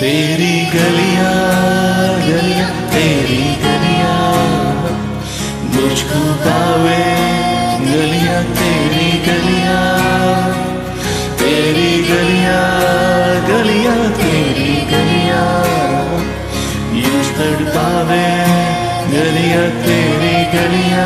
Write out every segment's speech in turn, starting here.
तेरी गलिया गलिया तेरी गलिया मुझको पावे गलिया तेरी गलिया तेरी गलिया गलिया तेरी गलिया यूं तड़पावे गलिया तेरी गलिया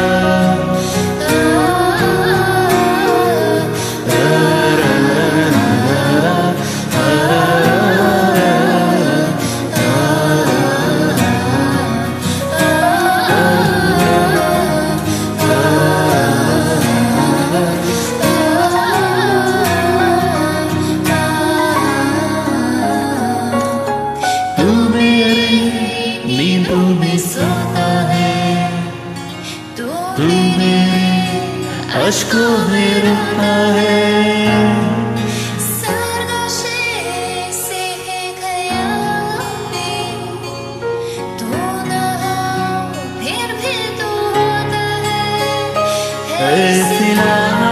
नींदों में सोता है तू मेरे अश्कों में रोता है से है ख्याली तू ना हो फिर भी तू होता है सिला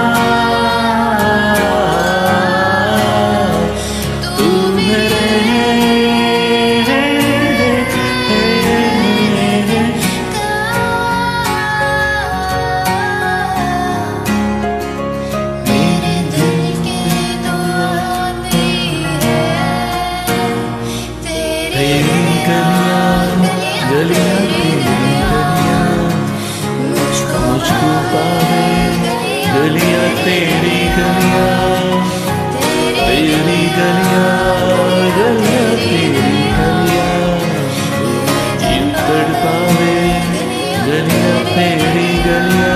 गलिया तेरी गलिया मुझको पावे गलिया तेरी गलिया तेरी गलिया गलिया तेरी गलिया यूं तड़पावे गलिया तेरी गलिया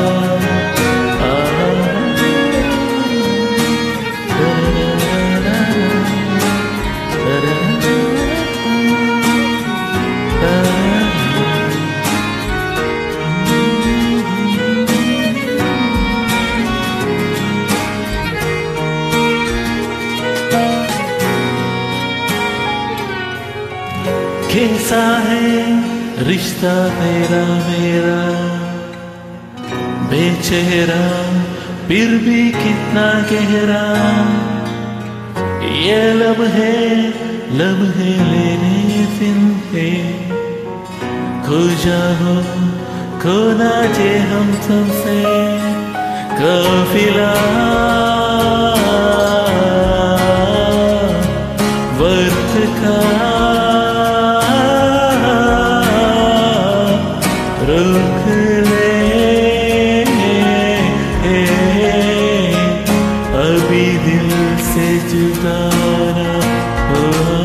कैसा है रिश्ता तेरा मेरा बेचेहरा फिर भी कितना गहरा ये लम्हे लम्हे लेने जिनके खो जाओ खो ना जे हम तुमसे काफिला वर्त का रुक ले अभी दिल से जुदा ना हो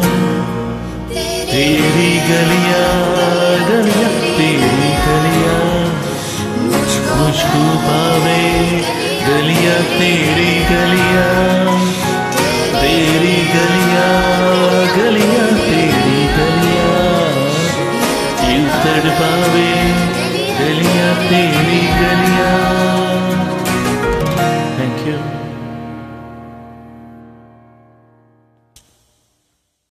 तेरी गलिया गलिया तेरी गलिया मुझको पावे गलिया तेरी गलिया तेरी गलिया गलिया तेरी गलिया यूं तड़पावे गलिया तेरी गलिया।